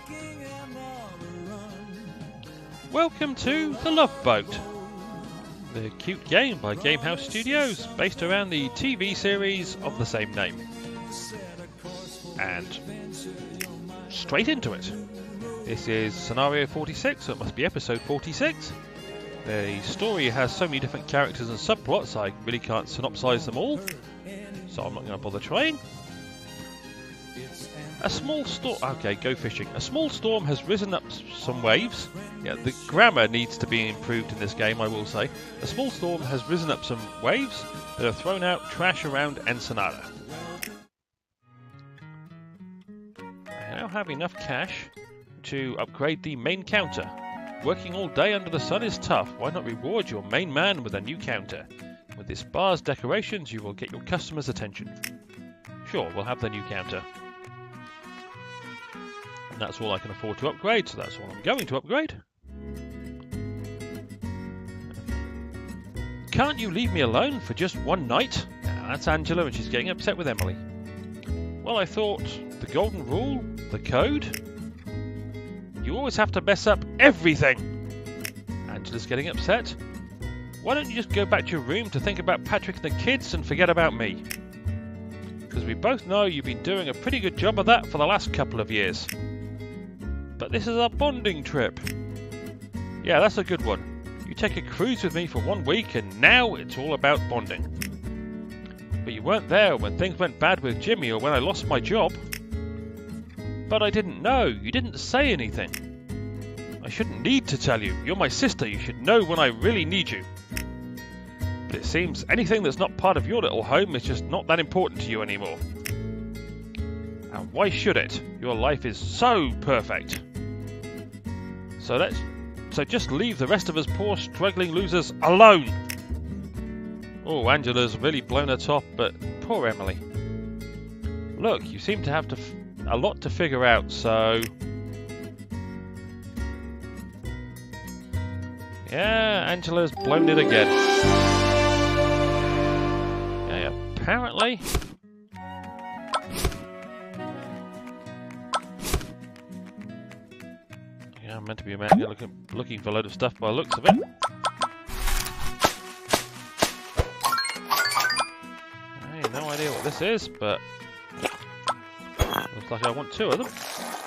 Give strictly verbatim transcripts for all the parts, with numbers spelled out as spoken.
Welcome to The Love Boat, the cute game by GameHouse Studios, based around the T V series of the same name. And straight into it. This is scenario forty-six, so it must be episode forty-six. The story has so many different characters and subplots, I really can't synopsize them all, so I'm not going to bother trying. A small storm. Okay, go fishing. A small storm has risen up some waves. Yeah, the grammar needs to be improved in this game, I will say. A small storm has risen up some waves that have thrown out trash around Ensenada. I now have enough cash to upgrade the main counter. Working all day under the sun is tough. Why not reward your main man with a new counter? With this bar's decorations, you will get your customers' attention. Sure, we'll have the new counter. And that's all I can afford to upgrade, so that's all I'm going to upgrade. Can't you leave me alone for just one night? Now, that's Angela, and she's getting upset with Emily. Well, I thought, the golden rule, the code. You always have to mess up everything. Angela's getting upset. Why don't you just go back to your room to think about Patrick and the kids and forget about me? Because we both know you've been doing a pretty good job of that for the last couple of years. But this is our bonding trip. Yeah, that's a good one. You take a cruise with me for one week and now it's all about bonding. But you weren't there when things went bad with Jimmy or when I lost my job. But I didn't know. You didn't say anything. I shouldn't need to tell you. You're my sister. You should know when I really need you. But it seems anything that's not part of your little home is just not that important to you anymore. And why should it? Your life is so perfect. So let's so just leave the rest of us poor struggling losers alone. Oh, Angela's really blown her top, but poor Emily. Look, you seem to have to f a lot to figure out, so yeah, Angela's blown it again. Yeah, apparently. I'm meant to be a man looking, looking for a load of stuff by the looks of it. I have no idea what this is, but looks like I want two of them.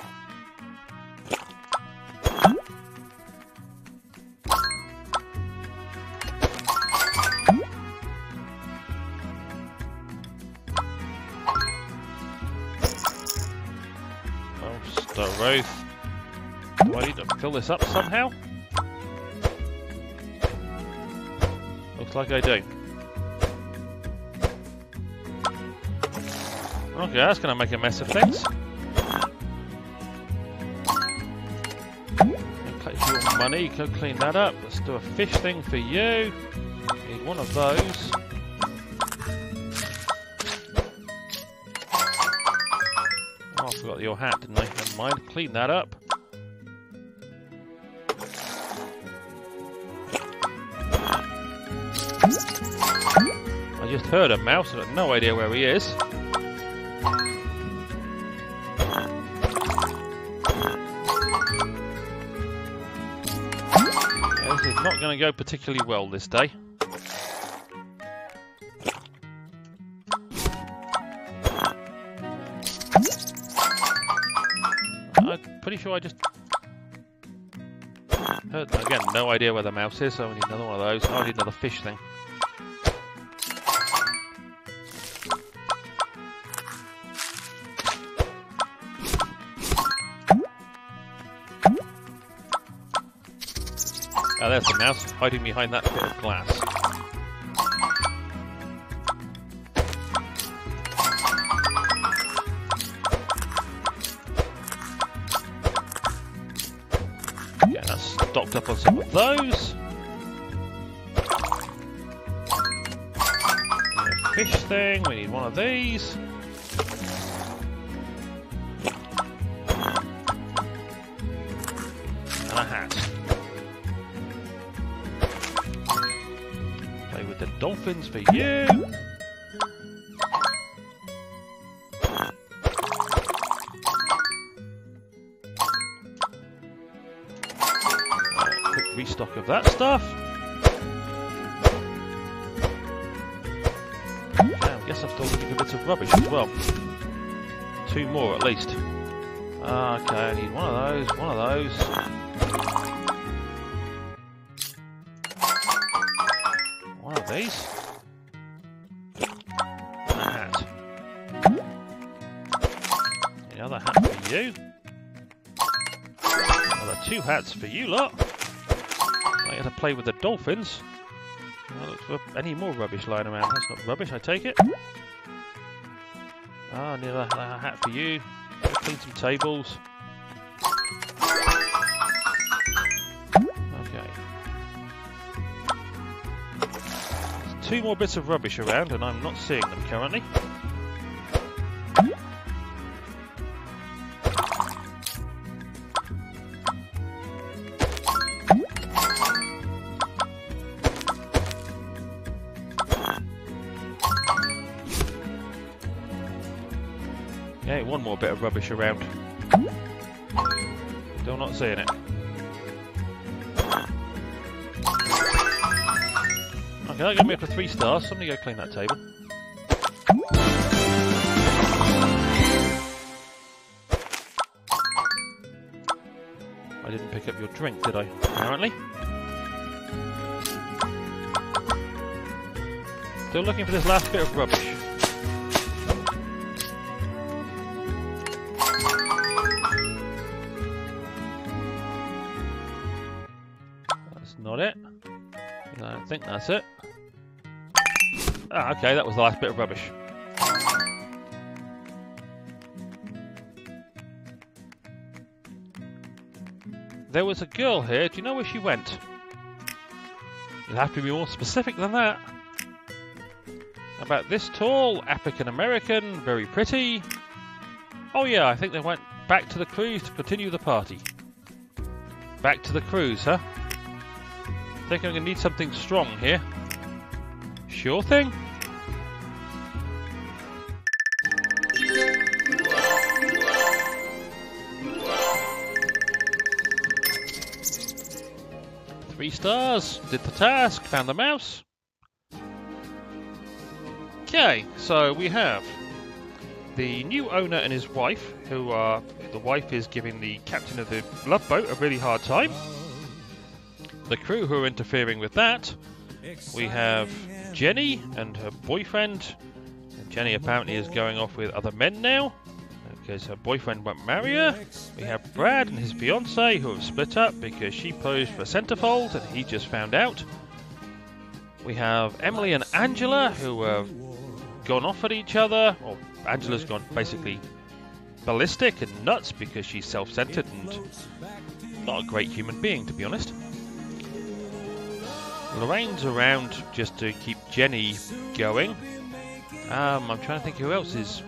Oh, Starwraith. Do I need to fill this up somehow? Looks like I do. Okay, that's going to make a mess of things. Collect your money, go clean that up. Let's do a fish thing for you. Need one of those. Oh, I forgot your hat, didn't I? Never mind, clean that up. I just heard a mouse, I've got no idea where he is. Yeah, this is not going to go particularly well this day. I'm pretty sure I just heard, again, no idea where the mouse is, so I need another one of those. Oh, I need another fish thing. Oh, there's the mouse, hiding behind that bit of glass. Yeah, that's stocked up on some of those. And a fish thing, we need one of these. And a hat. The dolphins for you. restock of that stuff. Now, I guess I'm still looking for bits of rubbish as well. Two more at least. Okay, I need one of those, one of those. One of these. A hat. Another hat for you. Another two hats for you lot. I get to play with the dolphins. I'll look for any more rubbish lying around. That's not rubbish, I take it. Ah, another a hat for you. Go clean some tables. Okay. There's two more bits of rubbish around and I'm not seeing them currently. Okay, one more bit of rubbish around. Still not seeing it. Okay, that got me up to three stars. Somebody go clean that table. I didn't pick up your drink, did I? Apparently. Still looking for this last bit of rubbish. Not it. I don't think that's it. Ah, okay, that was the last bit of rubbish. There was a girl here. Do you know where she went? You'll have to be more specific than that. About this tall, African American, very pretty. Oh yeah, I think they went back to the cruise to continue the party. Back to the cruise, huh? I think I'm going to need something strong here. Sure thing. Three stars. Did the task. Found the mouse. Okay, so we have the new owner and his wife, who are... The wife is giving the captain of the love boat a really hard time. The crew who are interfering with that. We have Jenny and her boyfriend. And Jenny apparently is going off with other men now because her boyfriend won't marry her. We have Brad and his fiancée who have split up because she posed for centerfold and he just found out. We have Emily and Angela who have gone off at each other. Or Angela's gone basically ballistic and nuts because she's self-centered and not a great human being, to be honest. Lorraine's around just to keep Jenny going. Um, I'm trying to think who else is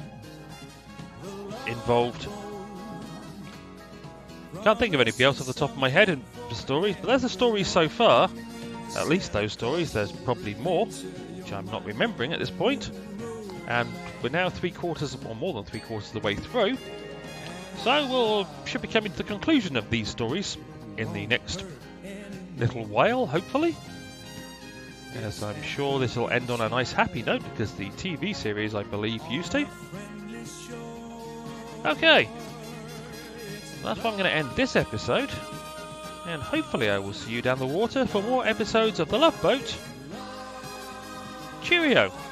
involved. Can't think of anybody else off the top of my head in the stories, but there's the stories so far. At least those stories. There's probably more, which I'm not remembering at this point. And we're now three quarters, or more than three quarters of the way through. So we'll should be coming to the conclusion of these stories in the next little while, hopefully. As I'm sure this will end on a nice happy note because the T V series, I believe, used to. Okay. That's where I'm going to end this episode. And hopefully I will see you down the water for more episodes of The Love Boat. Cheerio!